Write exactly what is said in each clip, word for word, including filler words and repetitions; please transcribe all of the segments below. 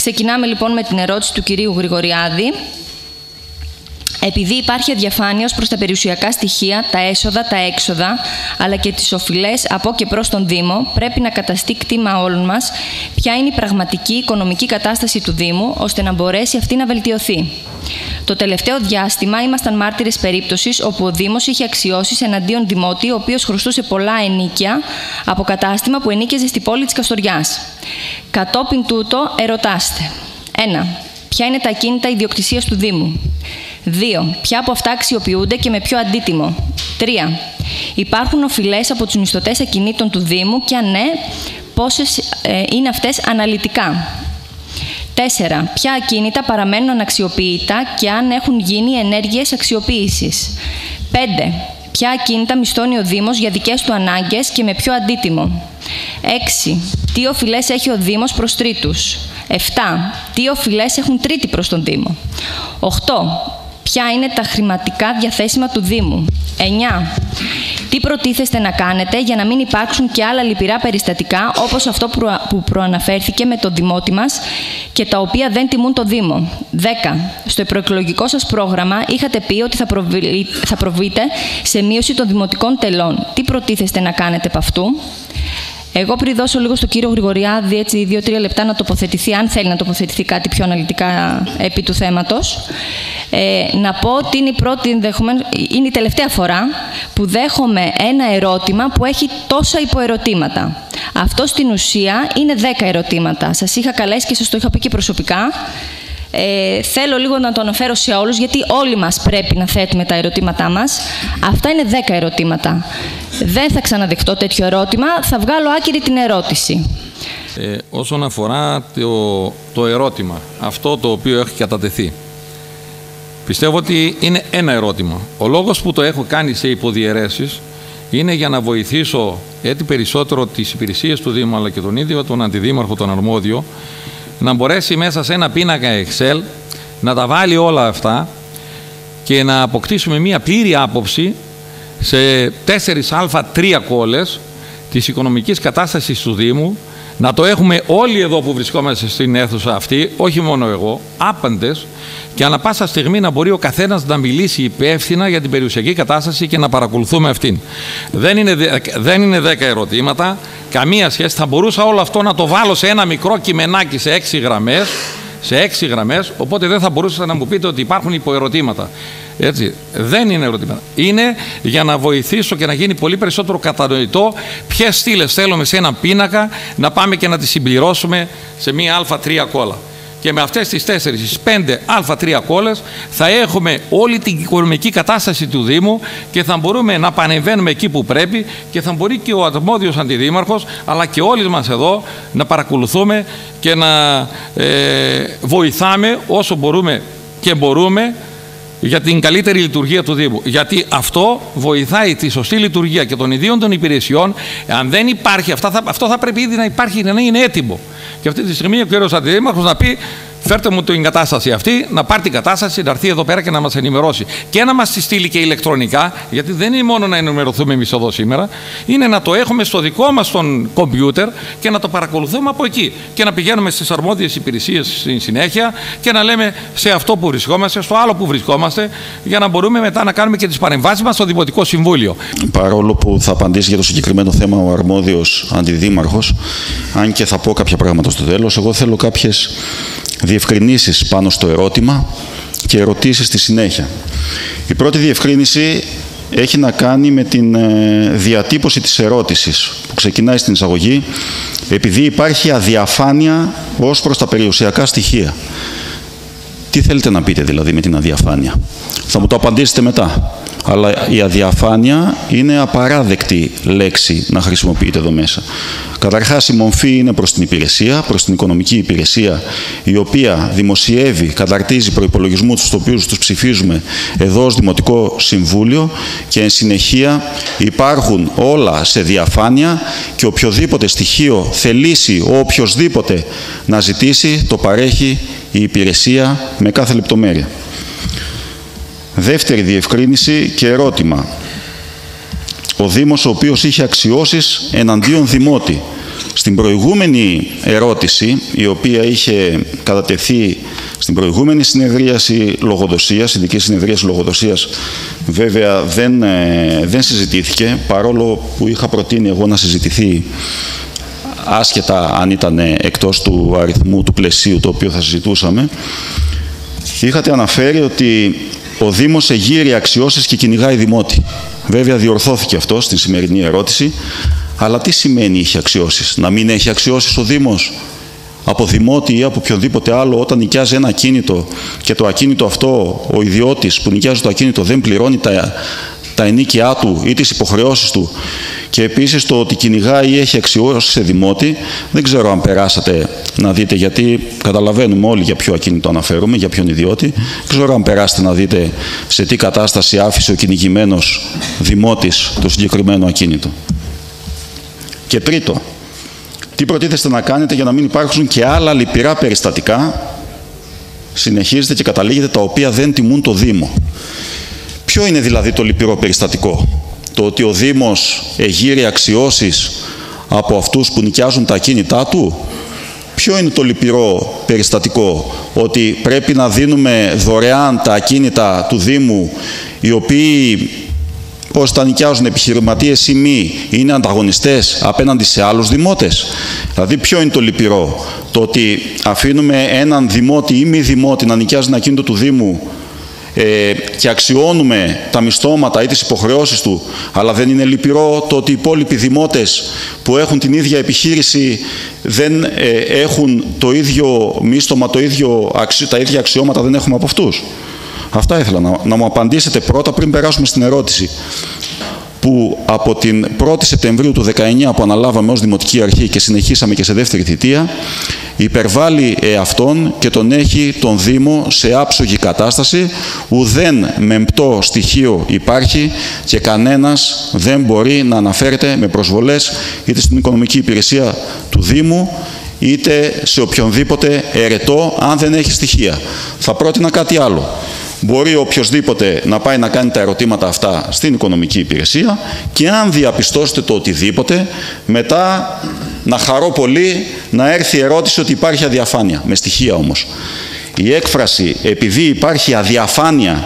Ξεκινάμε λοιπόν με την ερώτηση του κυρίου Γρηγοριάδη. Επειδή υπάρχει αδιαφάνεια ως προς τα περιουσιακά στοιχεία, τα έσοδα, τα έξοδα, αλλά και τις οφειλές από και προς τον Δήμο, πρέπει να καταστεί κτήμα όλων μας ποια είναι η πραγματική οικονομική κατάσταση του Δήμου, ώστε να μπορέσει αυτή να βελτιωθεί. Το τελευταίο διάστημα ήμασταν μάρτυρες περίπτωσης όπου ο Δήμος είχε αξιώσεις εναντίον δημότη, ο οποίος χρωστούσε πολλά ενίκια από κατάστημα που ενίκαιζε στη πόλη της Καστοριάς. Κατόπιν τούτο, ερωτάστε. ένα. Ποια είναι τα ακίνητα ιδιοκτησίας του Δήμου. δύο. Ποια από αυτά αξιοποιούνται και με ποιο αντίτιμο. τρία. Υπάρχουν οφειλές από τους μισθωτές ακινήτων του Δήμου και αν ναι, πόσες ε, είναι αυτές αναλυτικά. τέσσερα. Ποια ακίνητα παραμένουν αναξιοποιητά και αν έχουν γίνει ενέργειες αξιοποίησης. πέντε. Ποια ακίνητα μισθώνει ο Δήμος για δικές του ανάγκες και με ποιο αντίτιμο. έξι. Τι οφειλές έχει ο Δήμος προς τρίτους. επτά. Τι οφειλές έχουν τρίτη προς τον Δήμο. οκτώ. Ποια είναι τα χρηματικά διαθέσιμα του Δήμου. εννιά. Τι προτίθεστε να κάνετε για να μην υπάρξουν και άλλα λυπηρά περιστατικά όπως αυτό που προαναφέρθηκε με το δημότη μας και τα οποία δεν τιμούν το Δήμο. δέκα. Στο προεκλογικό σας πρόγραμμα είχατε πει ότι θα, προβεί, θα προβείτε σε μείωση των δημοτικών τελών. Τι προτίθεστε να κάνετε επ' αυτού. Εγώ πριν δώσω λίγο στον κύριο Γρηγοριάδη, έτσι δύο-τρία λεπτά να τοποθετηθεί, αν θέλει να τοποθετηθεί κάτι πιο αναλυτικά επί του θέματος, ε, να πω ότι είναι η, πρώτη, είναι η τελευταία φορά που δέχομαι ένα ερώτημα που έχει τόσα υποερωτήματα. Αυτό στην ουσία είναι δέκα ερωτήματα. Σας είχα καλέσει και σας το είχα πει και προσωπικά. Ε, θέλω λίγο να το αναφέρω σε όλους, γιατί όλοι μας πρέπει να θέτουμε τα ερωτήματά μας. Αυτά είναι δέκα ερωτήματα. Δεν θα ξαναδεχτώ τέτοιο ερώτημα, θα βγάλω άκυρη την ερώτηση. Ε, όσον αφορά το, το ερώτημα, αυτό το οποίο έχει κατατεθεί, πιστεύω ότι είναι ένα ερώτημα. Ο λόγος που το έχω κάνει σε υποδιαιρέσεις είναι για να βοηθήσω έτσι περισσότερο τις υπηρεσίες του Δήμου, αλλά και τον ίδιο τον Αντιδήμαρχο, τον αρμόδιο, να μπορέσει μέσα σε ένα πίνακα Excel να τα βάλει όλα αυτά και να αποκτήσουμε μία πλήρη άποψη σε τέσσερις α τρία κόλλες της οικονομικής κατάστασης του Δήμου, να το έχουμε όλοι εδώ που βρισκόμαστε στην αίθουσα αυτή, όχι μόνο εγώ, άπαντες, και ανά πάσα στιγμή να μπορεί ο καθένας να μιλήσει υπεύθυνα για την περιουσιακή κατάσταση και να παρακολουθούμε αυτήν. Δεν είναι, δεν είναι δέκα ερωτήματα, καμία σχέση. Θα μπορούσα όλο αυτό να το βάλω σε ένα μικρό κειμενάκι σε έξι γραμμές, σε έξι γραμμές, οπότε δεν θα μπορούσατε να μου πείτε ότι υπάρχουν υποερωτήματα. Έτσι, δεν είναι ερωτήματα. Είναι για να βοηθήσω και να γίνει πολύ περισσότερο κατανοητό ποιες στήλες θέλουμε σε έναν πίνακα να πάμε και να τις συμπληρώσουμε σε μία α τρία κόλλα. Και με αυτές τις τέσσερις, τις πέντε α τρία κόλλες θα έχουμε όλη την οικονομική κατάσταση του Δήμου και θα μπορούμε να πανεμβαίνουμε εκεί που πρέπει και θα μπορεί και ο αρμόδιος αντιδήμαρχος αλλά και όλοι μας εδώ να παρακολουθούμε και να ε, βοηθάμε όσο μπορούμε και μπορούμε για την καλύτερη λειτουργία του Δήμου. Γιατί αυτό βοηθάει τη σωστή λειτουργία και των ιδίων των υπηρεσιών. Αν δεν υπάρχει αυτά, θα, αυτό θα πρέπει ήδη να υπάρχει, να είναι έτοιμο. Και αυτή τη στιγμή ο κύριος Αντιδήμαρχος να πει: φέρτε μου την κατάσταση αυτή, να πάρει την κατάσταση, να έρθει εδώ πέρα και να μας ενημερώσει. Και να μας τη στείλει και ηλεκτρονικά, γιατί δεν είναι μόνο να ενημερωθούμε εμείς εδώ σήμερα, είναι να το έχουμε στο δικό μας τον κομπιούτερ και να το παρακολουθούμε από εκεί. Και να πηγαίνουμε στις αρμόδιες υπηρεσίες στην συνέχεια και να λέμε σε αυτό που βρισκόμαστε, στο άλλο που βρισκόμαστε, για να μπορούμε μετά να κάνουμε και τις παρεμβάσεις μας στο Δημοτικό Συμβούλιο. Παρόλο που θα απαντήσει για το συγκεκριμένο θέμα ο αρμόδιος αντιδήμαρχος, αν και θα πω κάποια πράγματα στο τέλος, εγώ θέλω κάποιες διευκρινήσεις πάνω στο ερώτημα και ερωτήσεις στη συνέχεια. Η πρώτη διευκρίνηση έχει να κάνει με την διατύπωση της ερώτησης που ξεκινάει στην εισαγωγή, επειδή υπάρχει αδιαφάνεια ως προς τα περιουσιακά στοιχεία. Τι θέλετε να πείτε δηλαδή με την αδιαφάνεια? Θα μου το απαντήσετε μετά. Αλλά η αδιαφάνεια είναι απαράδεκτη λέξη να χρησιμοποιείται εδώ μέσα. Καταρχάς, η μομφή είναι προς την υπηρεσία, προς την οικονομική υπηρεσία, η οποία δημοσιεύει, καταρτίζει προϋπολογισμούς, τους οποίους τους ψηφίζουμε εδώ ως Δημοτικό Συμβούλιο και εν συνεχεία υπάρχουν όλα σε διαφάνεια και οποιοδήποτε στοιχείο θελήσει ο οποιοσδήποτε να ζητήσει, το παρέχει η υπηρεσία με κάθε λεπτομέρεια. Δεύτερη διευκρίνηση και ερώτημα. Ο Δήμος, ο οποίος είχε αξιώσεις εναντίον δημότη, στην προηγούμενη ερώτηση, η οποία είχε κατατεθεί στην προηγούμενη συνεδρίαση λογοδοσίας, ειδική συνεδρίαση λογοδοσίας, βέβαια δεν, ε, δεν συζητήθηκε, παρόλο που είχα προτείνει εγώ να συζητηθεί άσχετα αν ήταν εκτός του αριθμού του πλαισίου το οποίο θα συζητούσαμε. Είχατε αναφέρει ότι ο Δήμος εγείρει αξιώσεις και κυνηγάει δημότη. Βέβαια διορθώθηκε αυτό στην σημερινή ερώτηση, αλλά τι σημαίνει είχε αξιώσεις? Να μην έχει αξιώσεις ο Δήμος από δημότη ή από οποιονδήποτε άλλο όταν νοικιάζει ένα ακίνητο και το ακίνητο αυτό, ο ιδιώτης που νοικιάζει το ακίνητο δεν πληρώνει τα, τα ενίκια του ή τις υποχρεώσεις του, και επίσης το ότι κυνηγάει ή έχει αξιώσεις σε δημότη, δεν ξέρω αν περάσατε να δείτε, γιατί καταλαβαίνουμε όλοι για ποιο ακίνητο αναφέρουμε, για ποιον ιδιώτη. Δεν ξέρω αν περάσετε να δείτε σε τι κατάσταση άφησε ο κυνηγημένος δημότης το συγκεκριμένο ακίνητο. Και τρίτο, τι προτίθεστε να κάνετε για να μην υπάρξουν και άλλα λυπηρά περιστατικά, συνεχίζετε και καταλήγετε, τα οποία δεν τιμούν το Δήμο? Ποιο είναι δηλαδή το λυπηρό περιστατικό? Το ότι ο Δήμος εγείρει αξιώσεις από αυτούς που νοικιάζουν τα ακίνητά του? Ποιο είναι το λυπηρό περιστατικό? Ότι πρέπει να δίνουμε δωρεάν τα ακίνητα του Δήμου, οι οποίοι, πώς τα νοικιάζουν επιχειρηματίες ή μη, είναι ανταγωνιστές απέναντι σε άλλους δημότες? Δηλαδή ποιο είναι το λυπηρό? Το ότι αφήνουμε έναν δημότη ή μη δημότη να νοικιάζει ένα ακίνητο του Δήμου ε, και αξιώνουμε τα μισθώματα ή τις υποχρεώσεις του, αλλά δεν είναι λυπηρό το ότι οι υπόλοιποι δημότες που έχουν την ίδια επιχείρηση δεν ε, έχουν το ίδιο μίσθωμα, το ίδιο, τα ίδια αξιώματα δεν έχουμε από αυτούς? Αυτά ήθελα να, να μου απαντήσετε πρώτα, πριν περάσουμε στην ερώτηση, που από την πρώτη Σεπτεμβρίου του δεκαεννιά που αναλάβαμε ως Δημοτική Αρχή και συνεχίσαμε και σε δεύτερη θητεία, υπερβάλλει εαυτόν και τον έχει τον Δήμο σε άψογη κατάσταση. Ουδέν μεμπτό στοιχείο υπάρχει και κανένας δεν μπορεί να αναφέρεται με προσβολές είτε στην οικονομική υπηρεσία του Δήμου είτε σε οποιονδήποτε ερετό, αν δεν έχει στοιχεία. Θα πρότεινα κάτι άλλο. Μπορεί οποιοσδήποτε να πάει να κάνει τα ερωτήματα αυτά στην οικονομική υπηρεσία και αν διαπιστώσετε το οτιδήποτε, μετά να χαρώ πολύ να έρθει η ερώτηση ότι υπάρχει αδιαφάνεια. Με στοιχεία όμως. Η έκφραση «επειδή υπάρχει αδιαφάνεια»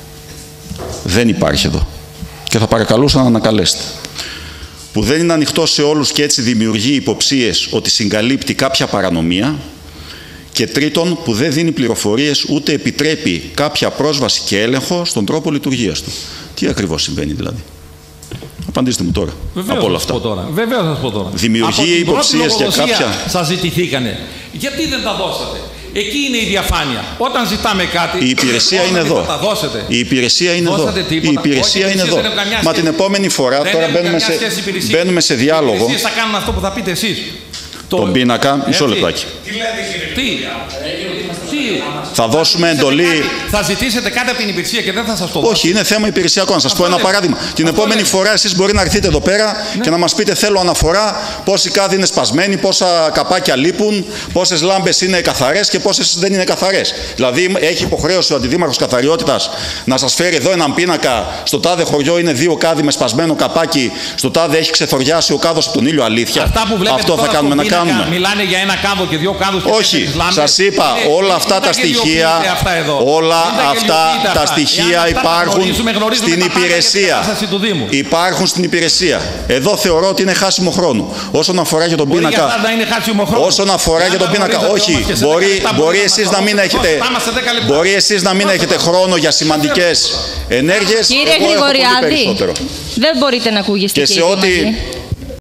δεν υπάρχει εδώ. Και θα παρακαλούσα να ανακαλέσετε. Που δεν είναι ανοιχτό σε όλους και έτσι δημιουργεί υποψίες ότι συγκαλύπτει κάποια παρανομία. Και τρίτον, που δεν δίνει πληροφορίες ούτε επιτρέπει κάποια πρόσβαση και έλεγχο στον τρόπο λειτουργίας του. Τι ακριβώς συμβαίνει δηλαδή? Απαντήστε μου τώρα. Βεβαίως από όλα αυτά. Βεβαίως θα σας πω τώρα. Δημιουργεί υποψίες για κάποια... σας ζητηθήκανε. Γιατί δεν τα δώσατε? Εκεί είναι η διαφάνεια. Όταν ζητάμε κάτι, η υπηρεσία είναι εδώ. Τα δώσετε. Η υπηρεσία είναι δώσατε εδώ. Τίποτα. Η υπηρεσία Όχι, είναι εδώ. Μα την επόμενη φορά, δεν τώρα μπαίνουμε σε, μπαίνουμε σε διάλογο. Οι θα κάνουν αυτό που θα πείτε εσείς. Τον πίνακα, μισό λεπτάκι. Τι, τι, θα δώσουμε εντολή. Κάτι, θα ζητήσετε κάτι από την υπηρεσία και δεν θα σας το δώσω. Όχι, είναι θέμα υπηρεσιακό. Να σας πω ένα παράδειγμα. Την επόμενη φορά εσείς μπορεί να έρθετε εδώ πέρα ναι. και να μας πείτε: θέλω αναφορά πόσοι κάδοι είναι σπασμένοι, πόσα καπάκια λείπουν, πόσες λάμπες είναι καθαρές και πόσες δεν είναι καθαρές. Δηλαδή, έχει υποχρέωση ο Αντιδήμαρχος Καθαριότητας να σας φέρει εδώ έναν πίνακα. Στο τάδε χωριό είναι δύο κάδοι με σπασμένο καπάκι. Στο τάδε έχει ξεθοριάσει ο κάδος από τον ήλιο. Αλήθεια. Αυτό θα κάνουμε να κάνουμε. Μιλάνε για ένα κάδο και δύο κάδους. Όχι, σας είπα, όλα αυτά τα στοιχεία, όλα αυτά τα στοιχεία υπάρχουν στην υπηρεσία. Υπάρχουν στην υπηρεσία. Εδώ θεωρώ ότι είναι χάσιμο χρόνο. Όσον αφορά για τον πίνακα, όσον αφορά για τον πίνακα, όχι, μπορεί εσείς να μην έχετε, μπορεί εσείς να μην έχετε χρόνο για σημαντικές ενέργειες. Κύριε Γρηγοριάδη, δεν μπορείτε να ακούγεστε και σε ό,τι